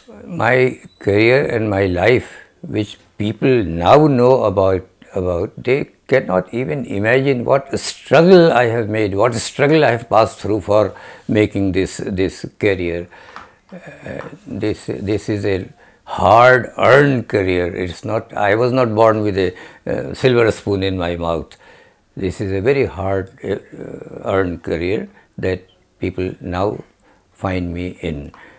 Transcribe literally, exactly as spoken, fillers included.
my career and my life, which people now know about, about, they cannot even imagine what struggle I have made, what struggle I have passed through for making this, this career. Uh, this, this is a hard-earned career. It's not, I was not born with a uh, silver spoon in my mouth. This is a very hard-earned uh, career that people now find me in.